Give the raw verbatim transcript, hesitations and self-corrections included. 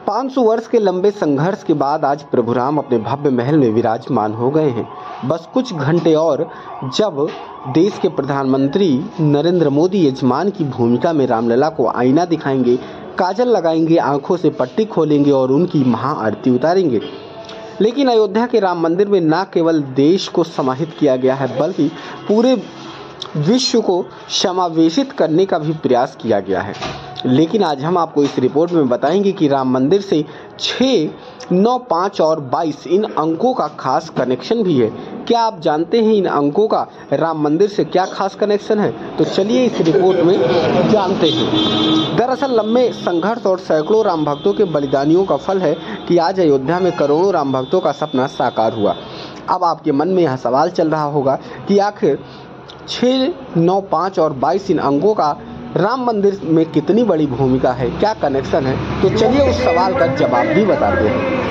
पाँच सौ वर्ष के लंबे संघर्ष के बाद आज प्रभु राम अपने भव्य महल में विराजमान हो गए हैं। बस कुछ घंटे और जब देश के प्रधानमंत्री नरेंद्र मोदी यजमान की भूमिका में रामलला को आईना दिखाएंगे, काजल लगाएंगे, आंखों से पट्टी खोलेंगे और उनकी महाआरती उतारेंगे। लेकिन अयोध्या के राम मंदिर में न केवल देश को समाहित किया गया है, बल्कि पूरे विश्व को समावेशित करने का भी प्रयास किया गया है। लेकिन आज हम आपको इस रिपोर्ट में बताएंगे कि राम मंदिर से छः, नौ, पाँच और बाईस इन अंकों का खास कनेक्शन भी है। क्या आप जानते हैं इन अंकों का राम मंदिर से क्या खास कनेक्शन है? तो चलिए इस रिपोर्ट में जानते हैं। दरअसल लंबे संघर्ष और सैकड़ों राम भक्तों के बलिदानियों का फल है कि आज अयोध्या में करोड़ों राम भक्तों का सपना साकार हुआ। अब आपके मन में यह सवाल चल रहा होगा कि आखिर छः, नौ, पाँच और बाईस इन अंकों का राम मंदिर में कितनी बड़ी भूमिका है, क्या कनेक्शन है? तो चलिए उस सवाल का जवाब भी बताते हैं।